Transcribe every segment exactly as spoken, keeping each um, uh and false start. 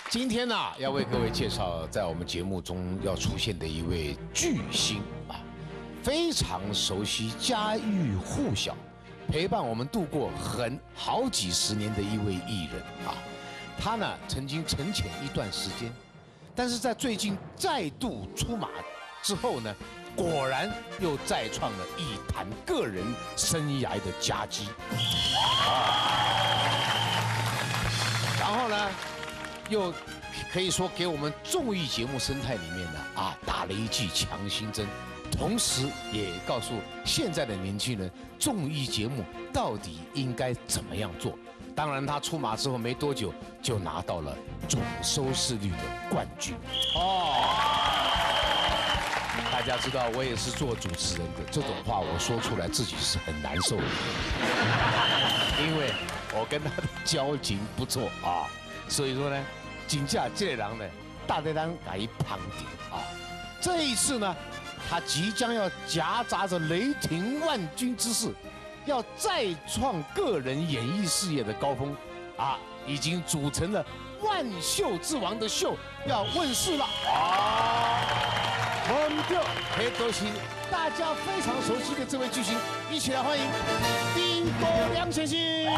今天呢，要为各位介绍在我们节目中要出现的一位巨星啊，非常熟悉家喻户晓，陪伴我们度过很好几十年的一位艺人啊。他呢曾经沉潜一段时间，但是在最近再度出马之后呢，果然又再创了一坛个人生涯的佳绩。然后呢，又可以说给我们综艺节目生态里面呢啊打了一剂强心针，同时也告诉现在的年轻人，综艺节目到底应该怎么样做。当然，他出马之后没多久就拿到了总收视率的冠军。哦，大家知道我也是做主持人的，这种话我说出来自己是很难受的，因为我跟他的交情不错啊，所以说呢，真正这个人呢，大家当改旁点啊。这一次呢，他即将要夹杂着雷霆万钧之势，要再创个人演艺事业的高峰，啊，已经组成了万秀之王的秀要问世了啊！我们就可以都是大家非常熟悉的这位巨星，一起来欢迎丁国梁先生。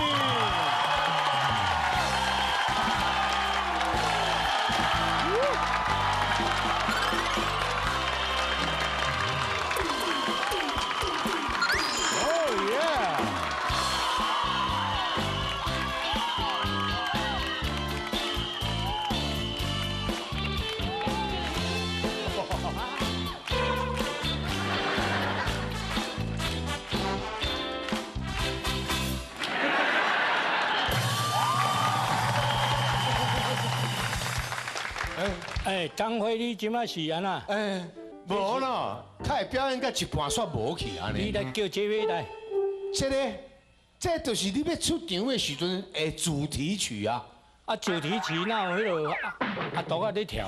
哎，江辉，你即摆是安那？ 哎，无啦，太表演到一半煞无去安尼。 你来叫这位来。 这个，这就是你要出场的时阵的主题曲啊。 啊，主题曲哪有迄个阿杜啊在跳？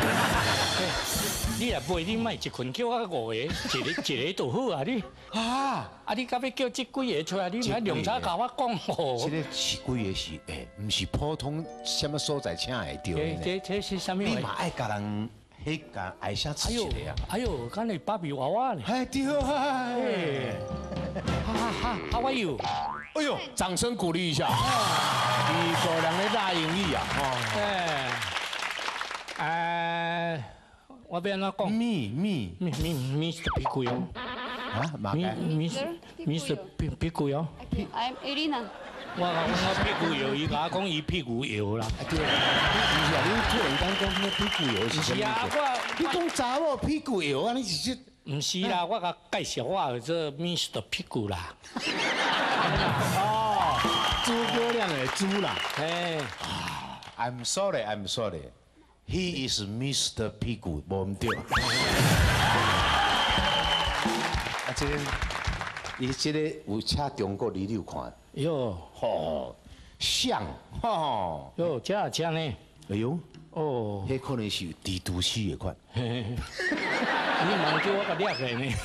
你若背，你莫一群叫我五个，一个一个就好啊你。啊！啊，你到要叫这几个出来，你莫量差甲我讲吼。 这个是几个是诶，唔是普通什么所在请会到的。 这这是什么？ 你嘛爱甲人迄个爱下刺一个啊！ 哎呦，敢是芭比娃娃呢？ 哎对啊！ 哈哈哈 ，How are you？ 哎呦，掌声鼓励一下。你果然的大英力啊！ 哎，哎。我要安怎讲？ 咪咪咪咪咪是屁股哟！ 啊，马该咪是咪是屁屁股哟。 I'm Irina。 我我屁股油，伊甲我讲伊屁股油啦。 对啊，你是啊，你突然间讲迄屁股油是什么意思？ 我你讲查某屁股油啊？你是这？唔是啦，我甲介绍我这咪是屁股啦。 哦，诸葛亮的猪啦。 哎 ，I'm sorry, I'm sorry. He is Mister 屁股，无唔对。啊，这个，你这个有请中国你有看？ 哟， 吼，像，吼， 哟，这啊这呢？ 哎呦， 哦， 迄可能是蜘蛛丝的款。 你莫叫我甲掠起呢？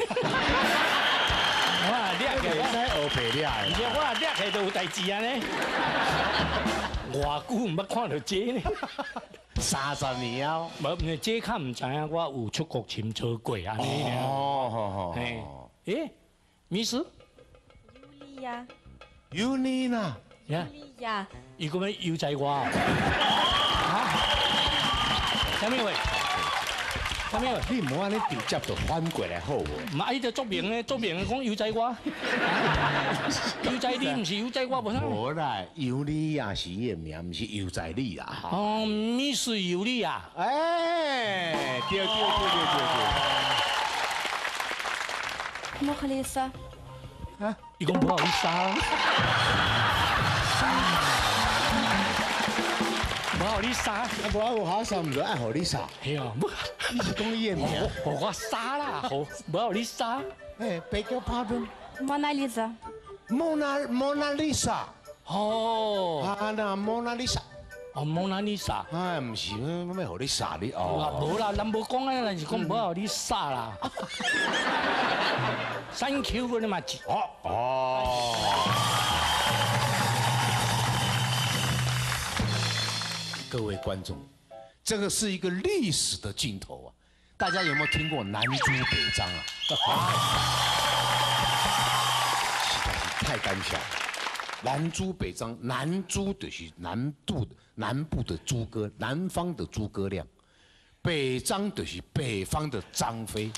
我掠起， 我在后背掠的。 而且我掠起都有代志啊呢。偌久唔捌看到这呢？ 三十年啊！ 无，这较唔知影，我有出国深造过安尼尔。 哦，好好。 哎，诶，Miss Yulia。 Yulina。 Yulia。 伊讲要悠哉我哦。啊？啥物话？啥物话？ 你唔好安尼直接就翻过来好无？ 唔啊，伊就作明咧，作明咧讲悠哉我。悠哉你，唔是悠哉我，无啥。 无啦，尤里亚是伊个名，唔是尤在你啦。 哦，Miss 尤里亚。 哎，对对对对对对。 مو خليصة。 啊？伊讲不好意思啊。不好意思啊。 啊，无我好啥唔就爱互你啥？ 系啊，不， 你是讲伊个名？ 我我傻啦，好，不好意思啊。 哎，beg your pardon。 مونا ليزا。 Mona Mona Lisa。 哦。 啊，那 Mona Lisa。 哦，蒙娜丽莎。 哎，唔是，我要互你傻你哦。 无啦，咱无讲啊，咱是讲无互你傻啦。Thank you very much。 哦哦。各位观众， 这个是一个历史的镜头啊！大家有没有听过南朱北张啊？实在是太感谢了。南朱北张，南朱就是南部的南部的诸葛，南方的诸葛亮；北张就是北方的张飞。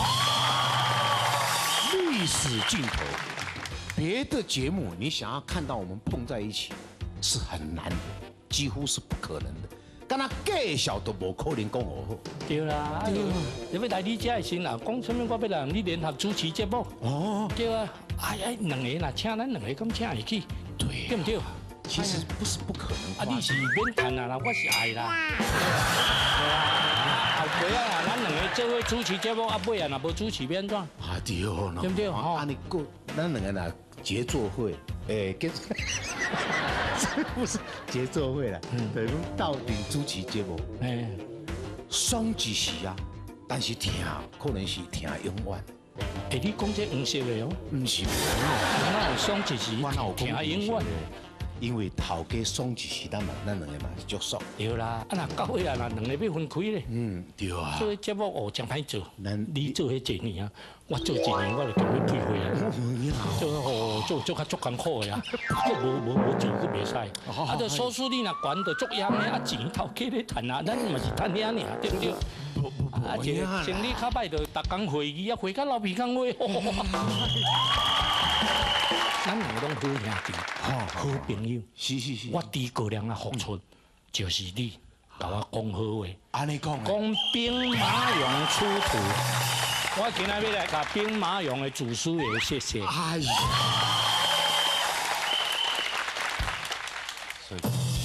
历史镜头，别的节目你想要看到我们碰在一起是很难的，几乎是不可能的。敢若介绍都无可能讲好好。 对啦，对，你要来你这的时啊，讲什么我要让你联合主持节目。哦，对啊，哎哎，两个啦，请咱两个咁请会去， 对， 对不对？ 其实不是不可能。 啊，你是免谈啊啦，我是爱啦。对啊，后尾啊，咱两个做伙主持节目，啊尾啊，若无主持免怎？ 啊对哦， 对不对？ 哦，啊你过，咱两个呐协作会，诶，跟。这不是节奏会啦，等于到底主持节目，哎，爽一时啊，但是听可能是听永远。 哎，你讲这黄色的哦， 不是， 那有爽一时，听永远。 因为头家爽一时，咱嘛，咱两个嘛是足爽。 对啦，啊那到尾啊，那两个要分开咧。嗯， 对啊。 做节目哦，真歹做。你做迄一年啊，我做一年我就叫你退回啊。做哦，做做较足艰苦的啊，佫无无无做佫袂使。啊，着收视率若悬着足严的，啊钱头家咧赚啊，咱嘛是赚遐尔，对不对？啊，一个生理较歹，着逐工会议啊，会到老鼻孔话。咱两个拢好兄弟，好朋友。 是是是。 我诸葛亮啊，付出就是你甲我讲好话。 安尼讲。 讲兵马俑出土，我今仔要来甲兵马俑的祖师爷谢谢。哎呀！ 所以，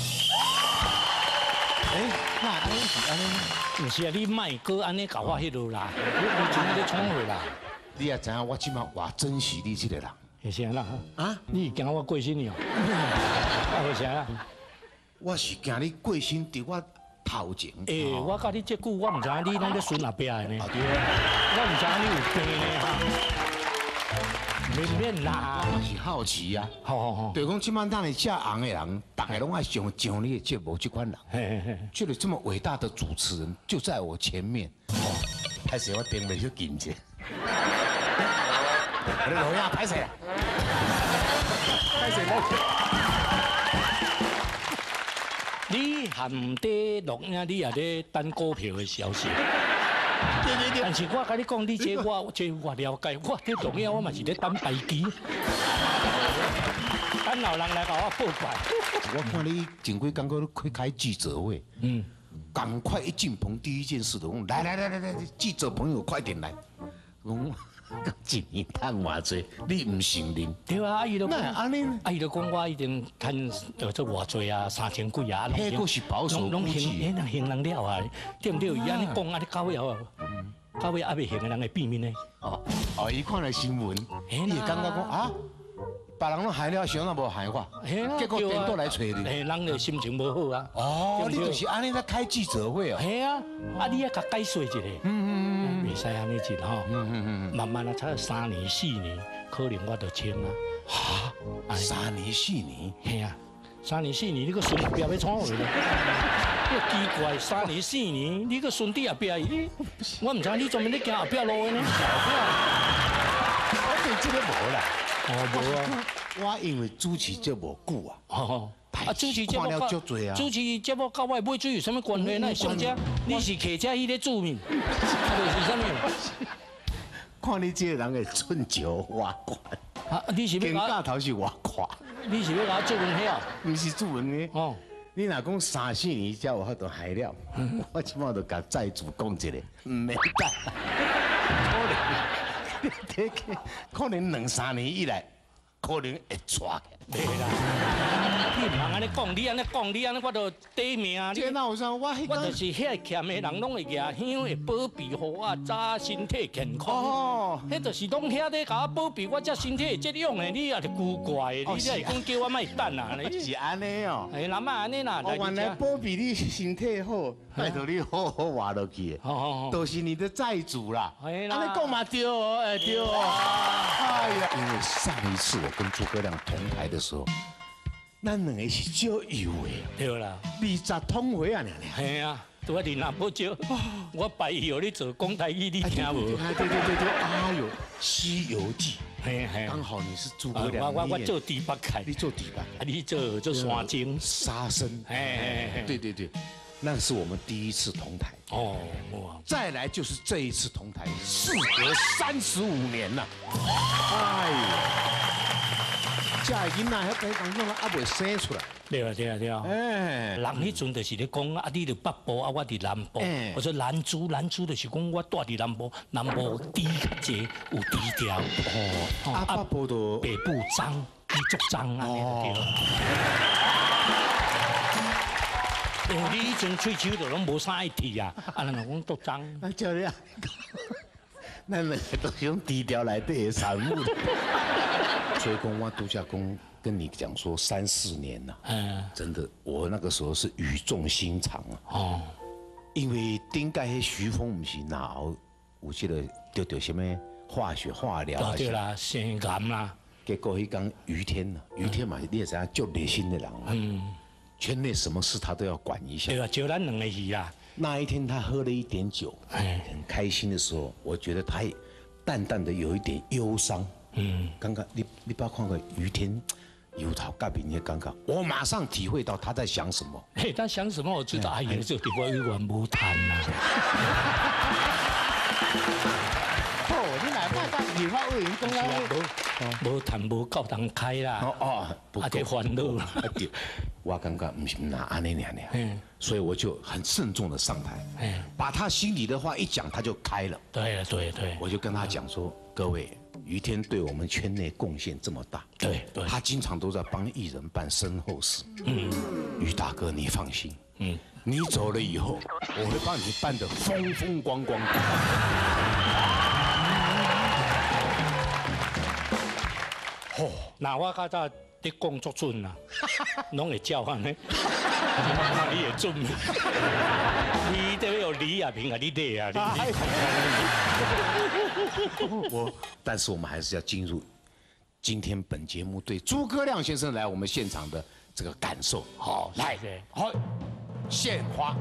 哎，那安尼是安尼， 唔是啊，你卖哥安尼甲我迄落啦，你你真咧创会啦。 你也知影我即马偌珍惜你这个人。 是啥啦？啊，你惊我过身了？啊，为啥啦？ 我是惊你过身伫我头前。 诶，我甲你这久，我唔知影你那个孙阿伯的呢。我唔知影你有病呢哈。免免啦， 我是好奇啊。 好好好。 对讲，即摆当你遮红的人，大家拢爱上上你的节目这款人。嘿嘿嘿。觉得这么伟大的主持人就在我前面。哦，开始我顶袂去紧者。我的老样拍谁？拍谁来？ 你含在录影，你也在等股票的消息。对对对。但是我甲你讲，你这我这我了解，我这录影我嘛是在等排期。等老人来甲我报怪。 我看你前几天搁开开记者会，嗯，赶快一进棚，第一件事就讲来来来来来，记者朋友快点来，讲。一年赚偌济，你唔承认？ 对啊，阿姨都那安尼， 阿姨都讲我已经赚呃这偌济啊，三千几啊， 迄个是保守估计， 迄人行人了啊，对不对？伊安尼讲，安尼到尾啊，到尾还未行的人会变面呢。 哦哦，伊看了新闻，伊会感觉讲啊，别人拢害了，谁人无害我？结果颠倒来找你， 嘿，人就心情无好啊。 哦，你就是安尼在开记者会哦。 系啊，啊你也甲解说一下。嗯嗯嗯。袂使安尼做吼，嗯嗯嗯，慢慢啊，差三年四年，可能我就签啊。 哈，三年四年， 嘿啊，三年四年，你个孙阿伯要创啥咧？你奇怪，三年四年，你个孙弟阿伯，我唔知你专门咧行后壁路的呢？ 我对这个无啦， 哦无啊， 我因为主持这无久啊。哦。 啊，主持节目甲主持节目甲我买水有啥物关系？那上车，你是客车迄个主命，啊，就是啥物？ 看你这个人的寸脚挖宽，啊， 你是要架头是挖宽， 你是要甲我做文遐？ 不是做文的哦。你若讲三四年才有法度害了，我即马就甲债主讲一个，唔免等，可能，可能两三年以来，可能会抓。袂啦，你唔通安尼讲，你安尼讲，你安尼我就抵命。 这哪有啥？我我就是遐欠的人，拢会举香会保庇互我，早身体健康。哦，迄就是拢遐咧甲我保庇我，才身体会这样的。你也是古怪的，你才会讲叫我莫等啊？ 是安尼哦。 哎，那么安尼啦。 我原来保庇你身体好，拜托你好好活落去。好好好。都是你的债主啦。哎啦。安尼讲嘛对哦，哎对哦。哎呀，因为上一次我跟诸葛亮同台的时候，咱两个是少有的。 对啦。 二十通回啊，娘娘。 系啊。 我伫南部少，我拜以后你做讲台语，你听无？ 哎，对对对对，哎呦，《西游记》， 嘿嘿， 刚好你是诸葛亮， 我我我做第八开， 你做底吧， 啊，你做做山精， 沙僧， 哎， 对对对，那是我们第一次同台。 哦，哇， 再来就是这一次同台，事隔三十五年了。哎呦，这囡仔还在当中还未生出来。 对啊对啊对啊。 哎， 人迄阵就是咧讲啊，你伫北部啊，我伫南部。我说南珠南珠就是讲我住伫南部，南部低较济，有低调。 哦，啊北部都北部脏，你足脏啊，对。因为你以前喙鬚就拢无啥爱剃啊，啊，人讲足脏。 那教练，咱两个都是用低调来对产物的。所以讲我度假宫跟你讲说三四年了，嗯，真的，我那个时候是语重心长啊。哦，因为顶届迄徐峰不是脑有这个得到什么化学化疗啊？ 对啦，腺癌啦。 结果迄讲于天呢，于天嘛，你也知影足热心的人啊。嗯。圈内什么事他都要管一下。 对啊，就咱两个鱼啦。 那一天他喝了一点酒，很开心的时候，我觉得他也淡淡的有一点忧伤。嗯，刚刚你你不要看看于天油头盖面的尴尬，我马上体会到他在想什么。 嘿，他想什么？我知道，哎呀，这地方有玩无谈呐。 哦，你哪怕当立法委员公安， 无谈无够人开啦。哦哦，啊，这烦恼啦。 我感觉不是拿安尼娘娘，所以我就很慎重的上台，把他心里的话一讲，他就开了。 对对对， 我就跟他讲说，各位，于天对我们圈内贡献这么大， 对对， 他经常都在帮艺人办身后事。嗯，于大哥你放心，嗯，你走了以后，我会帮你办得风风光光。 哦，那我较早。你讲足准啦，拢会叫安尼，那你也准，你都有李亚平啊，你对啊， 我，但是我们还是要进入今天本节目对诸葛亮先生来我们现场的这个感受。好，来，好，献花。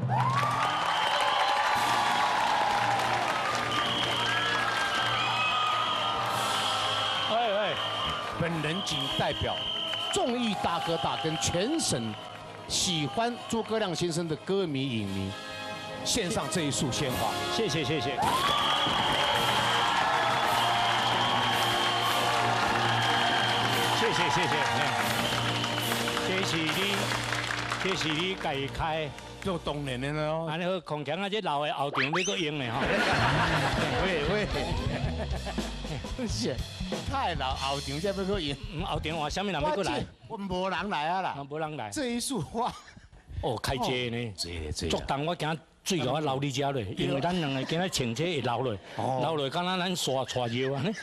哎哎，本人仅代表众艺大哥大跟全省喜欢诸葛亮先生的歌迷影迷，献上这一束鲜花， 谢谢谢谢。谢谢谢谢，这是你，这是你家己开， 就当然的咯。 安尼好，空强啊，这老的后场你搁用的哈。 喂喂，不是。太老，后场才要去用。 嗯，后场话什么人要过来？ 我无人来啊啦， 无人来。 这一束花， 哦，开济呢， 济济。 足重我惊水给我流你遮咧，因为咱两个今仔穿这会流落，流落敢若咱刷刷药安尼。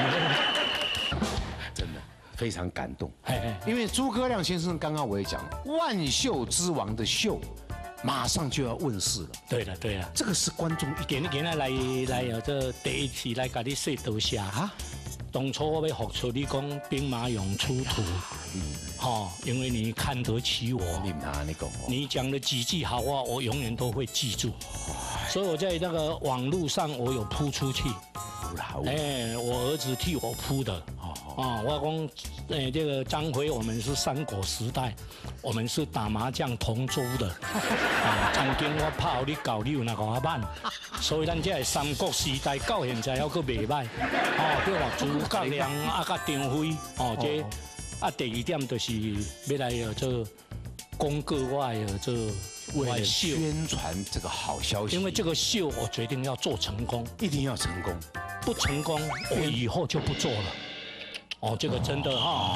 真的非常感动，因为诸葛亮先生刚刚我也讲了，万秀之王的秀。马上就要问世了。 对了，对了， 这个是观众一今今仔来来哦，这第一次来甲你说多谢啊。当初我要复出，你讲兵马俑出土，嗯，哈，因为你看得起我， 你哪你讲？ 你讲的几句好话，我永远都会记住。所以我在那个网络上，我有铺出去。哎，我儿子替我铺的。啊，我讲，哎，这个张辉，我们是三国时代，我们是打麻将同桌的。啊，曾经我拍你教你有那个阿板，所以咱这三国时代到现在还阁袂歹。哦，对嘛，诸葛亮啊，甲张飞，哦，这啊第二点就是要来有这公告我的这。 为了宣传这个好消息， 因为这个秀我决定要做成功， 一定要成功， 不成功我以后就不做了。哦，这个真的哈，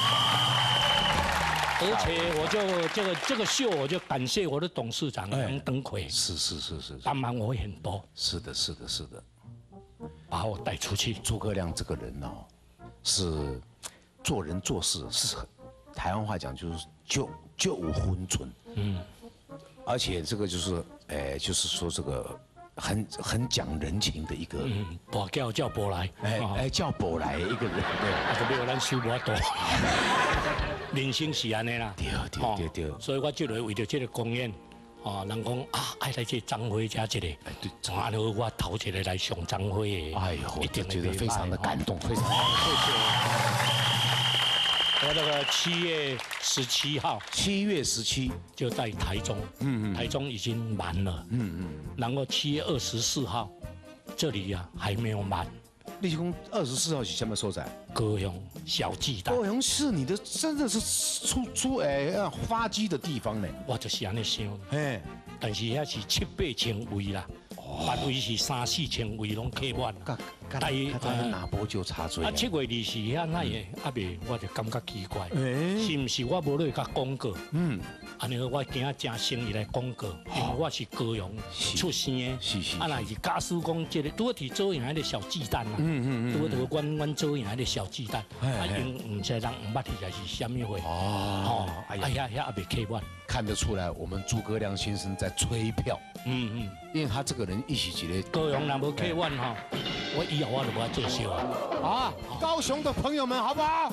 而且我就这个这个秀，我就感谢我的董事长杨登魁， 是是是是， 帮忙我很多。 是的，是的，是的， 把我带出去。 诸葛亮这个人哦，是做人做事是很，台湾话讲就是就就有分寸，嗯。而且这个就是，哎，就是说这个很很讲人情的一个， 嗯，博叫叫博来， 哎哎叫博来一个人，对， 啊，就没有咱收无多，人生是安尼啦， 对对对对， 所以我就来为着这个公演， 哦，人讲啊，爱来这张辉家这里， 哎对， 然后我头一个来上张辉的， 哎呦， 一定觉得非常的感动，非常。 谢谢。我那个七月十七号， 七月十七就在台中，嗯嗯，台中已经满了，嗯嗯，然后七月二十四号，这里呀、啊、还没有满。 立功二十四号是什么所在？ 高雄小巨蛋。 高雄是你的真的是出出哎发迹的地方呢。 我就是安尼想， 哎， 但是遐是七八千位啦，别位是三四千位拢客满。 但是咱拿波就差最。 啊，七月二十遐那个阿未，我就感觉奇怪，是毋是我无落甲广告？嗯。安尼我今仔真生意来广告，因为我是高雄出生的， 是是。 啊，若是假使讲即个拄伫做样迄个小鸡蛋啦，嗯嗯拄伫阮阮做样迄个小鸡蛋，啊，因毋知人毋捌去还是虾米货。哦，哎呀，遐遐也未客满。 看得出来，我们诸葛亮先生在催票。嗯嗯，因为他这个人一起起来。 高雄若无客满哈，我以后我就无爱做秀啊。 啊，高雄的朋友们，好不好？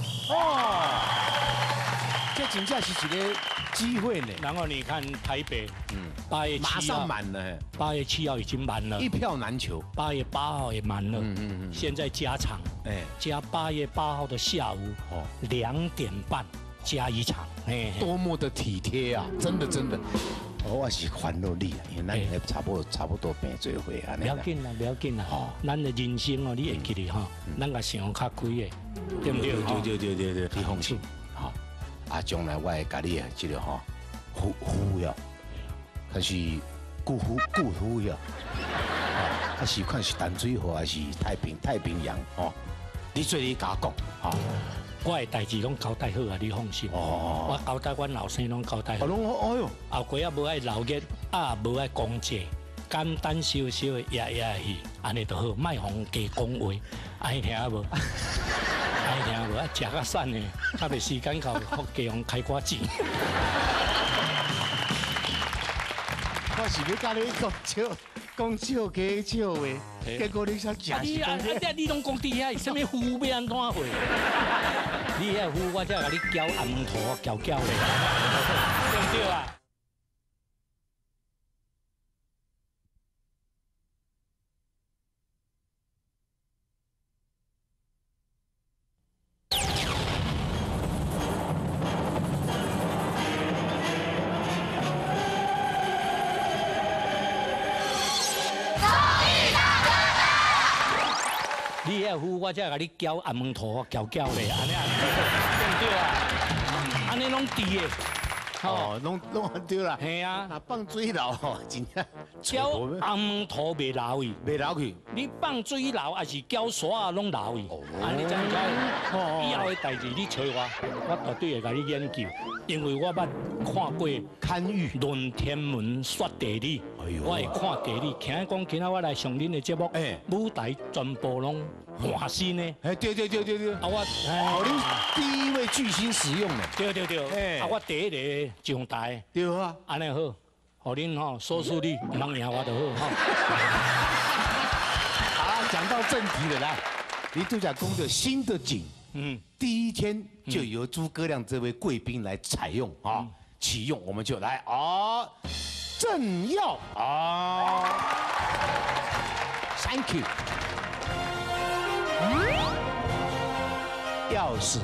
哦，这真正是一个机会呢。 然后你看台北，嗯，八月七号马上满了， 八月七号已经满了， 一票难求。 八月八号也满了，嗯嗯嗯，现在加场，哎，加八月八号的下午，哦，两点半加一场，哎， 多么的体贴啊！真的真的。我是烦恼你啊，因为咱也差不多差不多变做伙啊。 不要紧啦，不要紧啦，咱的人生哦，你会记得哈，咱个想较开的，对不对？ 对对对对对，你放心，好。啊，将来我会甲你啊，这个吼服服务了，还是顾服顾服了，啊，还是看是淡水河还是太平太平洋哦，你做你甲我讲，哈。 我的代志拢交代好啊，你放心。哦，我交代阮后生拢交代好。 哦，拢哦哟， 后悔啊无爱闹热，啊无爱讲济，简单少少的夜夜戏，安尼就好，卖互加讲话，爱听无？爱听无？啊，食较瘦呢，较袂时间到福家互开寡钱。 我是要甲你讲笑。讲笑假笑话，结果你才假是讲。 你你拢讲伫遐，什么符要安怎会？你遐符我才甲你教暗图教教咧，对不对啊？你遐符我才甲你教暗门图教教咧，安尼啊，对不对啊？安尼拢对的， 哦，拢拢对啦。 系啊， 啊放水流吼，真正教暗门图袂流去， 袂流去。 你放水流还是浇沙啊，拢流去。安尼怎解？以后的代志你找我，我绝对会甲你研究，因为我捌看过堪舆论天文说地理。我会看地理，听讲今仔我来上恁的节目，舞台全部拢换新的。 哎，对对对对对。啊， 我哦，你第一位巨星使用的。 对对对。哎，啊，我第一个上台。 对啊。 安尼好，互恁吼收视率唔通赢我就好哈。 好，讲到正题了，来，你度假宫的新的景，嗯，第一天就由诸葛亮这位贵宾来采用啊，启用，我们就来啊。正要啊 ，Thank you。钥匙，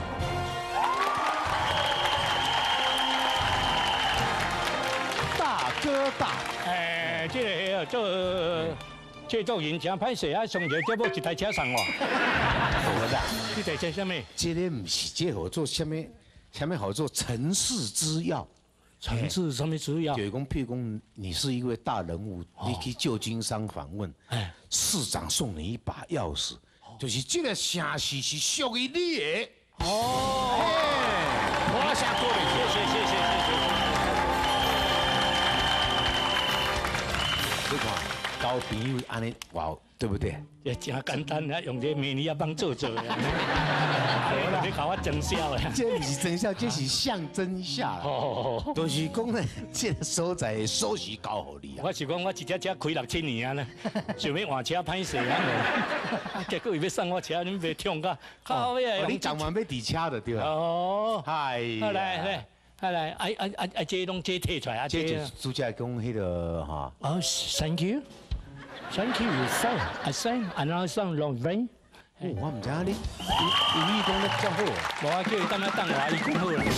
大哥大， 哎，这个做这做人真歹势啊，上个节目一台车送我。 我的， 这台车什么？ 这个不是这好做什么？什么好做？城市之钥。 城市什么之钥？ 就是讲，譬如讲，你是一位大人物，你去旧金山访问，哎，市长送你一把钥匙，就是这个城市是属于你的。哦，我下过来，谢谢谢谢谢谢。你看，交朋友安尼哇，对不对？ 也真简单啊，用这美女啊帮做做呀。好啦，你搞我真笑呀！ 这不是真笑，这是象征一下啦。哦，就是讲呢，这个所在锁匙交互你啊。 我是讲，我一只车开六七年啊呢，想要换车歹势啊，结果伊要送我车，你袂冲个，靠呀！ 你昨晚要伫车的对啊。 哦， 嗨。 好来来， 来来，啊啊啊啊，这拢这摕出来啊， 这就是主家讲迄个哈。 哦 ，Thank you，Thank you， sir， I say，and I say long way。 哦，我唔知啊，你英语讲得较好。 无啊，叫伊等下等我，伊讲好啦。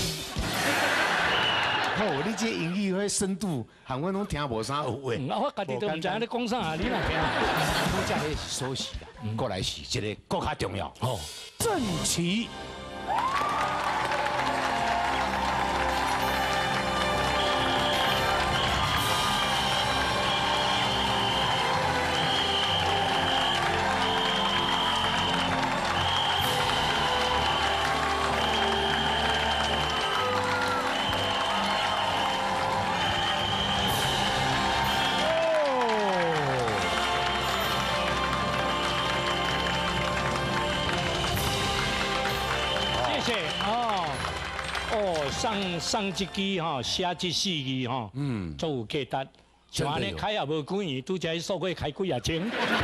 哦，你这英语迄深度，韩文拢听无啥有话。 啊，我家己都唔知影你讲啥，你若听。 我这迄是首席啦，过来是一个更较重要。哦，正旗。上上一支吼，写这四字吼，嗯，足有价值。像安尼开也无几年，拄则数过开几啊千。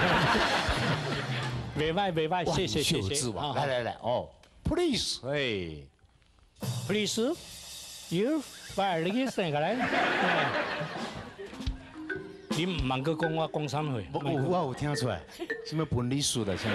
袂歹袂歹，谢谢谢谢。 来来来，哦 ，please， 哎 ，please，you， 快你去生下来。你唔茫个讲我讲啥货？ 我我有听出来，什么分理术的什么？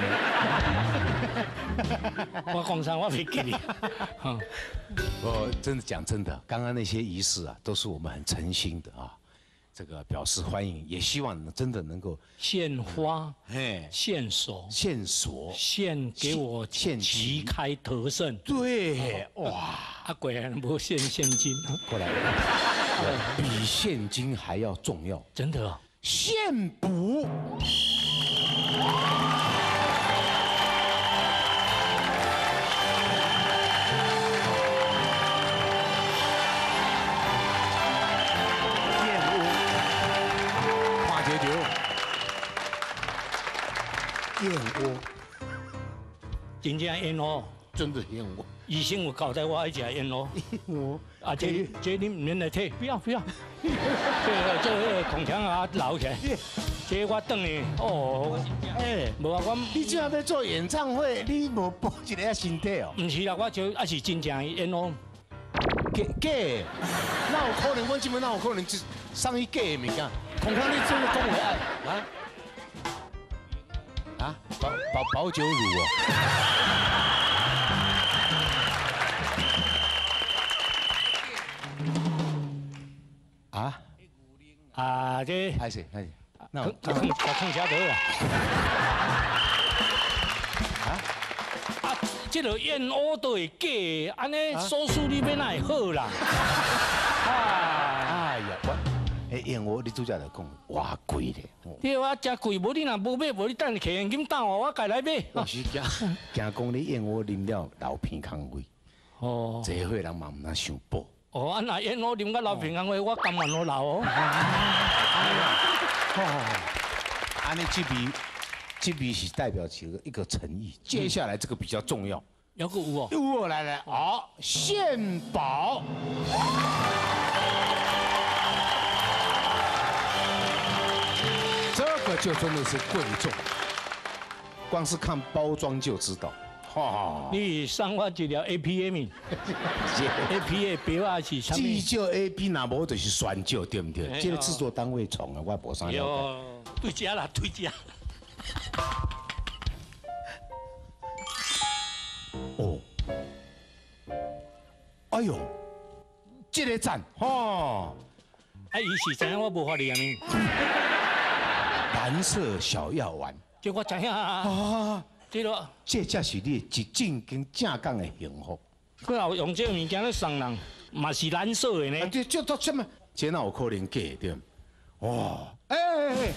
我讲啥我袂记哩。 我真的讲真的，刚刚那些仪式啊，都是我们很诚心的啊，这个表示欢迎，也希望真的能够献花， 哎， 献手， 献所， 献给我献旗开得胜。 对，哇， 啊，果然不献现金， 过来，比现金还要重要， 真的。 献补。燕窝， 真正燕窝， 真的燕窝。 医生有交代我爱食燕窝。 燕窝啊，这这你唔免来摕，不要不要。这个做迄个空腔啊留起来。这我等你哦。哎，无啊，我你这样要做演唱会，你无保一个身体哦？ 唔是啦，我就还是真正的燕窝。 假假，哪有可能？我基本哪有可能就上一假的物件？空腔你真的讲话爱啊？啊，保保保酒乳哦。啊啊，这还是还是， 那那看看下头啦。啊啊，这个燕窝都会假，安尼手术你要哪会好啦？ 哎呀，我。哎，燕窝你主家来讲，偌贵咧！ 对啊，真贵，无你若无买，无你等客现金打我，我家来买。 我是惊惊讲你燕窝啉了流鼻孔味。哦，这伙人嘛唔能想补。 哦，啊那燕窝啉个流鼻孔味，我甘愿我流哦。 哦，安尼这味，这味是代表起一个诚意。接下来这个比较重要。 有个有哦。 有哦，来来，好，献宝。这个就真的是贵重，光是看包装就知道。 哈，你送我一条 A P A 面 ，A P A 表啊是啥物？ 至少 A P 那无就是宣照，对不对？这个制作单位创啊，我无啥了解。 对家啦，对家。 哦，哎呦，这个赞哈！ 啊，伊是知影我无法念呢。 蓝色小药丸， 这我知影啊。这个， 这才是你一正经正港的幸福。 佢后用这个物件咧送人，嘛是蓝色的呢。 这这都什么？这哪有可能假对？哇！哎哎哎！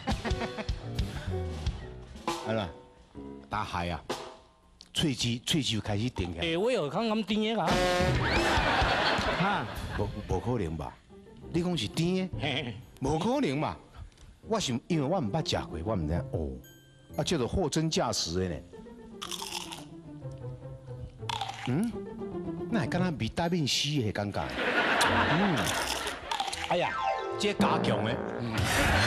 好了，大海啊，喙齿喙齿开始顶起来。 哎，我有刚刚甜的啊。哈？ 无无可能吧？你讲是甜的？无可能嘛？我想，因为我唔捌食过，我唔知哦。啊，叫做货真价实的呢。嗯，那还敢若味带面丝的感觉。嗯，哎呀，这加强的，嗯，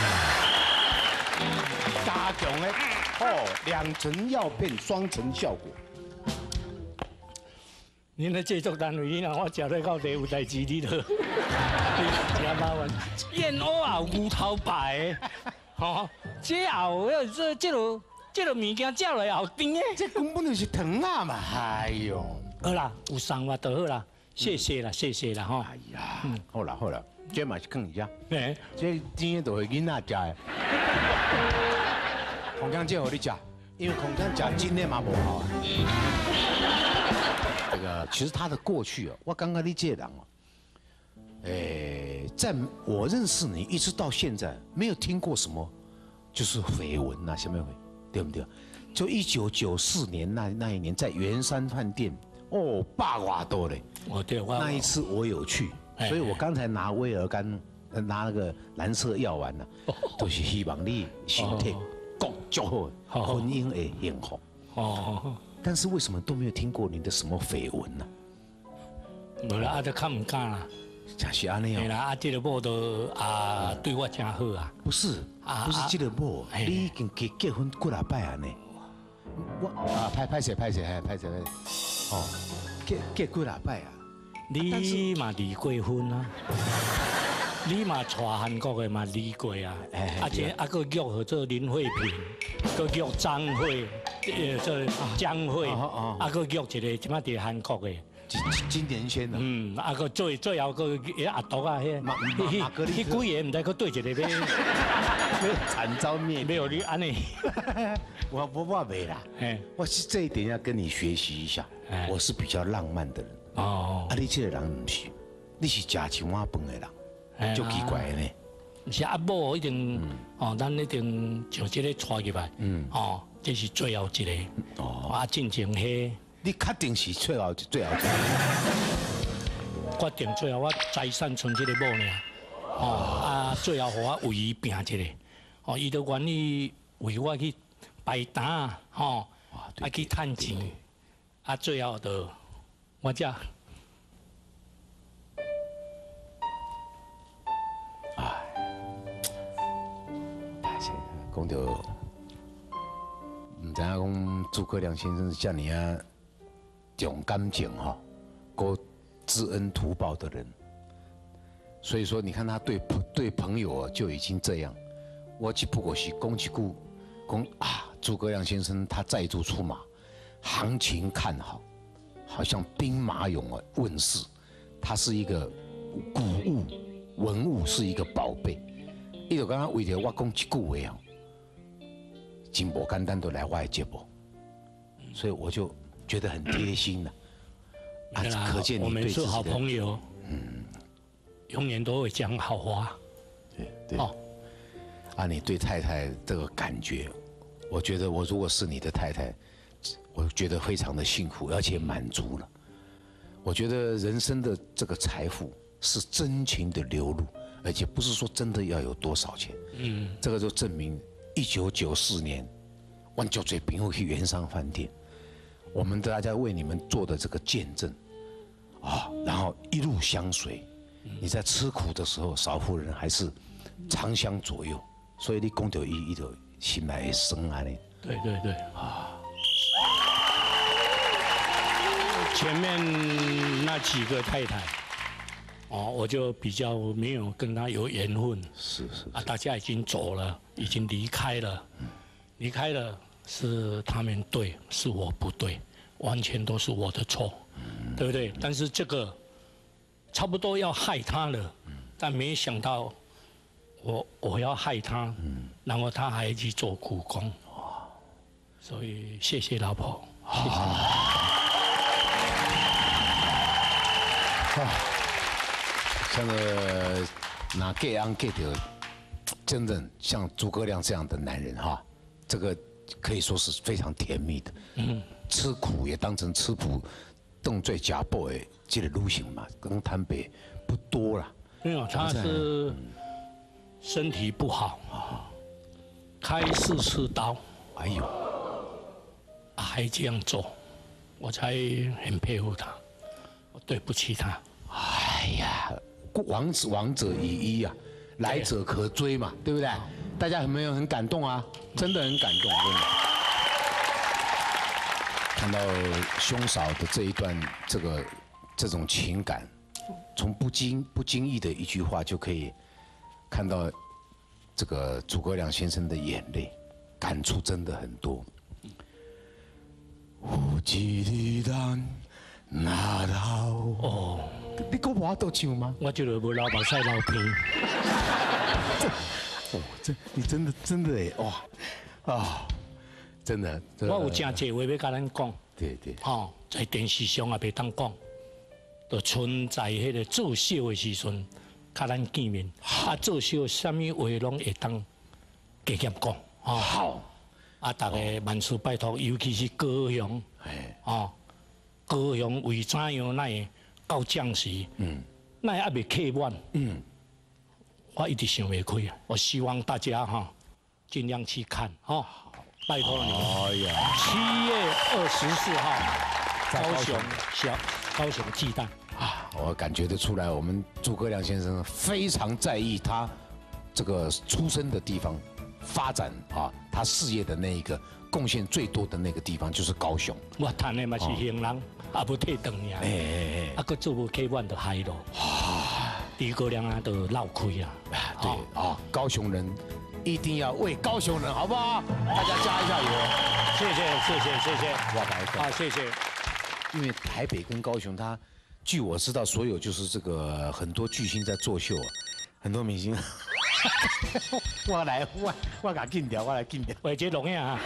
加强的，哦，两层药片双层效果。 恁咧制作单位，你若我食咧到底有代志，你就你真麻烦。燕窝也有牛头牌的，吼，这也有这这落这落物件食落也有甜的。 这根本就是糖啊嘛！哎呦， 好啦，有送我就好啦，谢谢啦，谢谢啦吼。 哎呀，好啦好啦，这嘛是更加， 哎， 这甜都是囡仔食的。孔姜这互你食，因为孔姜食真的嘛不好啊。这个其实他的过去啊，我刚刚你这人哦，诶，在我认识你一直到现在，没有听过什么就是绯闻呐，什么绯，对不对？就一九九四年那那一年，在圆山饭店，哦，八卦多嘞。 哦对，我那一次我有去，所以我刚才拿威尔甘，拿那个蓝色药丸呐，都是希望你身体各足好，婚姻会幸福。哦。但是为什么都没有听过你的什么绯闻呢？ 无啦，啊，都较唔敢啦。 真是安尼哦。 对啦，啊，这个某都啊对我真好啊。 不是，不是这个某，你已经结结婚几啊摆啊呢？我啊，拍拍摄拍摄，拍拍摄，哦，结结几啊摆啊？ 你嘛离过婚啊？你嘛娶韩国的嘛离过啊？而且啊个约合做林慧萍，个约张慧。呃，这江惠，啊个约一个即马伫韩国的， 金金年轩啊， 嗯，啊个最最后个阿毒啊，迄， 马马格丽， 迄几个唔知个对一个要， 惨遭灭， 没有你安尼， 我我我袂啦，我是这一点要跟你学习一下，我是比较浪漫的人，哦，啊你这个人唔是，你是食一碗饭的人，就奇怪呢。 是阿某一定哦，咱一定像这个带入来，嗯，哦，这是最后一个，哦，啊，进前迄， 你确定是最后最后一个？ 决定最后我财产剩这个某呢，哦，啊，最后互我为伊拼一个，哦，伊都愿意为我去摆单，吼，啊去趁钱，啊，最后就我只。 讲到，唔知影讲诸葛亮先生是这样啊重感情哈，够知恩图报的人。所以说，你看他对对朋友就已经这样。我只不过是讲一句，讲啊，诸葛亮先生他再度出马，行情看好，好像兵马俑啊问世，他是一个古物文物，是一个宝贝。伊就刚刚为着我讲一句话啊。真无简单都来我的节目，所以我就觉得很贴心了。啊，可见你对自己的， 我们是好朋友，嗯，永远都会讲好话。 对对。哦，啊，你对太太这个感觉，我觉得我如果是你的太太，我觉得非常的幸福，而且满足了。我觉得人生的这个财富是真情的流露，而且不是说真的要有多少钱。嗯，这个就证明。一九九四年，万九嘴平户去圆山饭店，我们大家为你们做的这个见证，啊，然后一路相随。你在吃苦的时候，少夫人还是常相左右，所以你讲到伊，伊就心来会酸安尼。 对对对啊，前面那几个太太。哦，我就比较没有跟他有缘分， 是是啊，大家已经走了，已经离开了，离开了是他们对，是我不对，完全都是我的错，对不对？但是这个差不多要害他了，但没想到我我要害他，然后他还去做苦工，所以谢谢老婆，谢谢。 像个拿 gay 安 gay 的，真的像诸葛亮这样的男人哈，这个可以说是非常甜蜜的。嗯，吃苦也当成吃苦，动罪假报的这个路行嘛，跟坦白不多了。 没有，他是身体不好，开四次刀， 哎呦， 还这样做，我才很佩服他，我对不起他。 哎呀。王者王者已矣啊，来者可追嘛，对不对？大家有没有很感动啊？真的很感动，真的。看看到兄嫂的这一段这个这种情感，从不经不经意的一句话就可以看到这个诸葛亮先生的眼泪，感触真的很多。有一日咱那老哦，你讲我都唱吗？ 我觉得无老目屎流鼻。 哦，这你真的真的哎哇啊！真的， 我有真济话要甲咱讲。 对对。 吼，在电视上也袂当讲，就存在迄个做小的时阵，甲咱见面，啊，做小啥物话拢会当加减讲。 好。 啊，大家万事拜托，尤其是高雄，哎，哦，高雄为怎样那会到降时，嗯，那还未客满，嗯，我一直想袂开啊。我希望大家哈尽量去看，哈。拜托你，哎呀，七月二十四号，高雄小高雄巨蛋啊，我感觉得出来，我们诸葛亮先生非常在意他这个出生的地方，发展啊，他事业的那一个贡献最多的那个地方就是高雄。 我谈的嘛是行人，也不退长呀，哎哎哎，啊，个做无客满就嗨咯，啊，诸葛亮啊都闹开啊， 对啊，高雄人。一定要为高雄人，好不好？大家加一下油！ 谢谢谢谢谢谢， 哇，来个啊，谢谢。 因为台北跟高雄，它据我知道，所有就是这个很多巨星在作秀，很多明星。我来，我我甲紧调，我来紧调。 伟杰龙呀！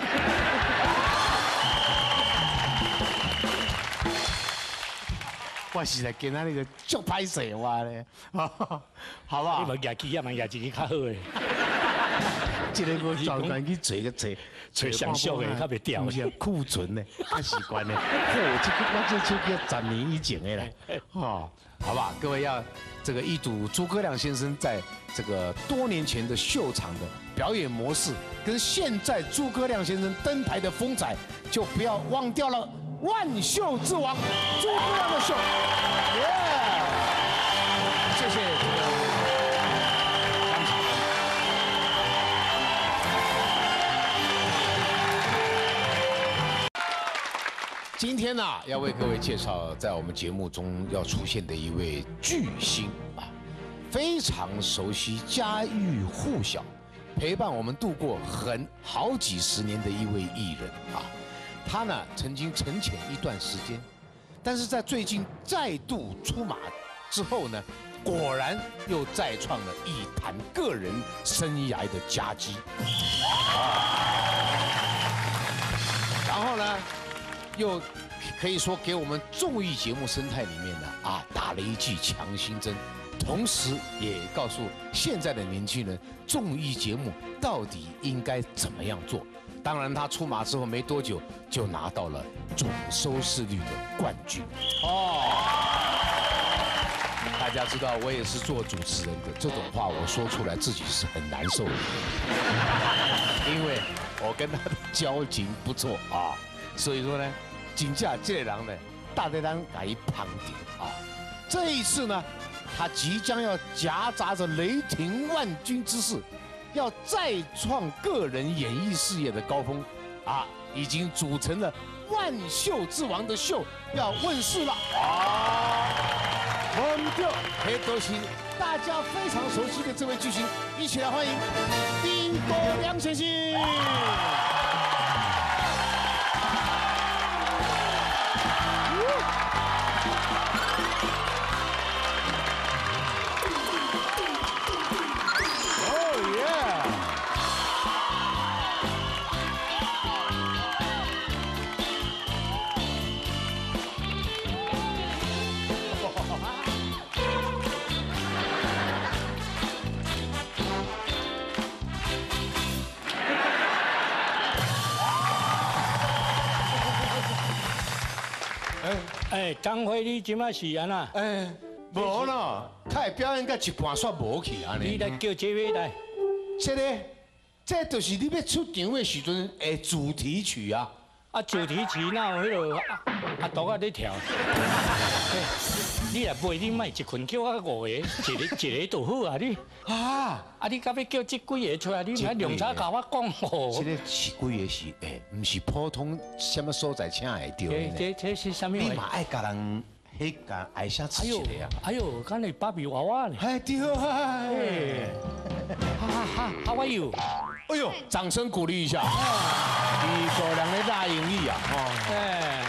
我是来跟他那个足歹势我咧，好不好？ 你无牙齿啊，嘛牙齿较好诶。 这个我专门去找个找找上俗的，较袂掉。 是库存呢，较习惯呢。哦，这个我这就叫十年以前的啦。哦，好吧，各位要这个一睹诸葛亮先生在这个多年前的秀场的表演模式，跟现在诸葛亮先生登台的风采，就不要忘掉了。万秀之王，诸葛亮的秀，耶！谢谢这个观察。今天呢，要为各位介绍在我们节目中要出现的一位巨星啊，非常熟悉家喻户晓，陪伴我们度过很好几十年的一位艺人啊。他呢曾经沉潜一段时间，但是在最近再度出马之后呢，果然又再创了一坛个人生涯的佳绩。然后呢，又可以说给我们综艺节目生态里面呢啊打了一剂强心针，同时也告诉现在的年轻人，综艺节目到底应该怎么样做。当然，他出马之后没多久就拿到了总收视率的冠军。哦，大家知道我也是做主持人的，这种话我说出来自己是很难受的，因为我跟他的交情不错啊，所以说呢，真正这个人呢，大家人给伊捧场啊。这一次呢，他即将要夹杂着雷霆万钧之势。要再创个人演艺事业的高峰，啊，已经组成了万秀之王的秀要问世了啊！我们就可以都是大家非常熟悉的这位巨星，一起来欢迎诸葛亮先生。 哎，江辉，你即摆是安那？ 哎，无啦，他的表演甲一半煞无去安尼。 你来叫这位来。 这个，这就是你要出场的时阵的主题曲啊。 啊，主题曲哪有迄个阿阿杜啊在跳？ 你若买，你卖一群叫我五个，一个一个就好啊你。 啊， 啊你到尾叫这几个出来，你莫用啥甲我讲哦。 这个是几个是诶，唔是普通什么所在请会到的呢。 这这是啥物？ 你嘛爱甲人，迄甲爱下吃一个啊。 哎呦，敢是芭比娃娃呢？ 哎对啊， 哎，哈哈哈 ，How are you？ 哎呦，掌声鼓励一下。美国人的大英语啊， 哎，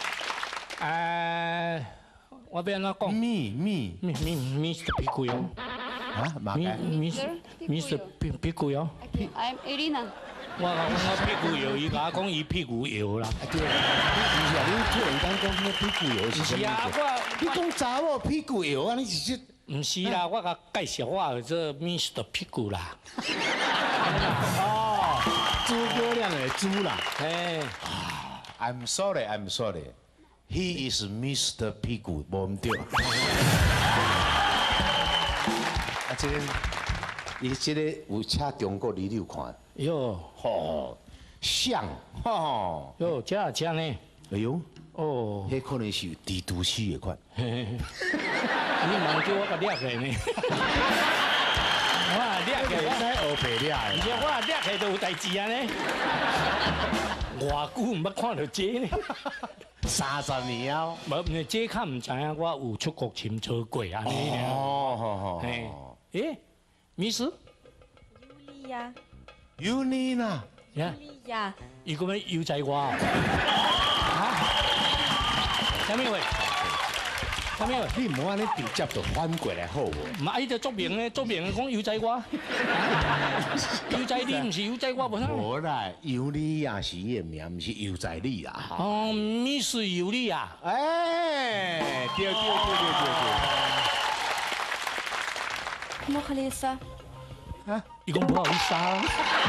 哎，我要安怎讲？ 咪咪咪咪咪是屁股哟。 啊，马咪该。 咪是咪是屁屁股哟。 I'm Irina. 我我屁股油，伊甲我讲伊屁股油啦。 对，你是啊，你突然间讲那屁股油是什么意是啊， 思？ 我你讲查某屁股油啊？你是这？ 唔是啦，我甲介绍我这 Mister 屁股啦。 哦，诸葛亮的猪啦。 哎， I'm sorry, I'm sorry. He is Mister 屁股，无唔对。啊，这个，你这个有请中国你有看？ 哟吼，像，吼， 哟，这啊这呢？ 哎呦， 哦， 迄可能是地都市的款。 嘿嘿嘿你忙叫我甲掠起呢？我掠起我。 使黑白俩而且我掠起都有代志啊呢。偌久唔捌看到这呢？ 三十年啊。 无，这较唔知影我有出国深造过安尼尔。 哦，好好。 哎，诶，Miss Yulia. Yunina， 呀， Yulia. 伊讲要优待我哦。啊？啥物话？啥物话？ 你唔好安尼直接就翻过来好无？ 唔係，伊就作明咧，作明咧講優待我，優待你唔是優待我，無啥。 無啦，尤利亞是伊個名，唔是尤在利啦。 哦，Miss 尤利啊， 哎，對對對對對 Mukhlisa. 伊講不好意思啊，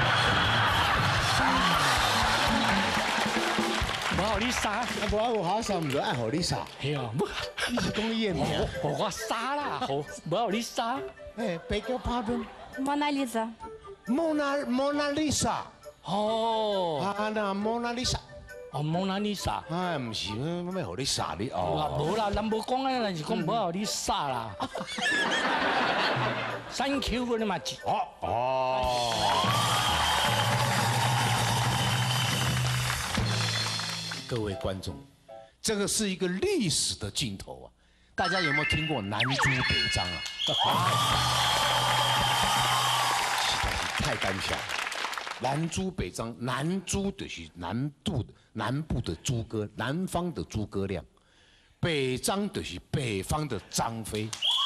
不好意思啊， 對。啊，無啊，有好啥唔就愛互你啥？ 係啊，不， 你是講伊個名？ 我我沙啦，好，不好意思啊， 哎，beg your pardon， Mona Lisa. 蒙娜蒙娜麗莎。 哦， 啊，那蒙娜麗莎。 哦，蒙娜麗莎。 哎，唔是，咩互你啥你啊， 哦？ 無啦，咱無講啊，咱是講不好意思啦。Thank you very much。 哦哦。各位观众，这个是一个历史的镜头啊！大家有没有听过南朱北张啊？实在是太感谢了。南朱北张，南朱就是南部的南部的诸葛，南方的诸葛亮；北张就是北方的张飞。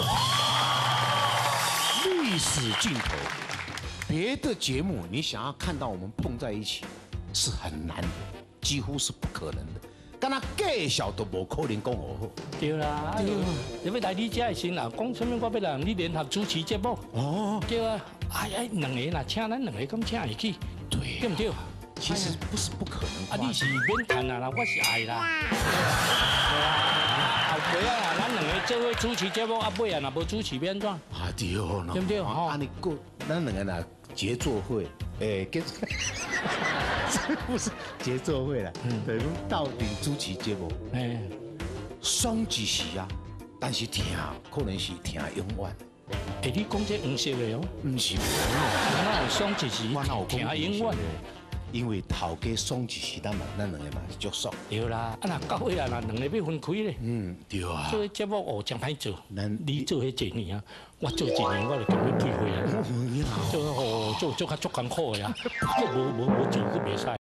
历史镜头，别的节目你想要看到我们碰在一起是很难的，几乎是不可能的。敢若介绍都无可能讲好好。 对啦，对，你要来你家的时啦，讲什么我要来你联合主持节目。哦，对啊，哎哎，两个啦，请咱两个咁请会去， 对， 对不对？ 其实不是不可能。 啊，你是免谈啦，我是爱啦。对啊，后尾啊，咱两个做伙主持节目，啊尾啊，若无主持变怎？ 啊对哦， 对不对？ 哦，安尼过，咱两个呐协作会，诶，跟这不是协作会啦，等于讲到底主持节目， 哎， 爽一时啊，但是听可能是听永远， 哎，你讲这黄色的哦， 唔是。 那有爽一时， 我哪有听讲永远。 因为头家爽一时，咱嘛，咱两个嘛是足爽。 对啦，啊那到尾啊，那两个要分开咧。 嗯，对啊。 做节目哦，真歹做。 咱你做迄一年啊，我做一年我就叫你退回啊。做哦，做做较足艰苦的啊，做无无无做佫袂使。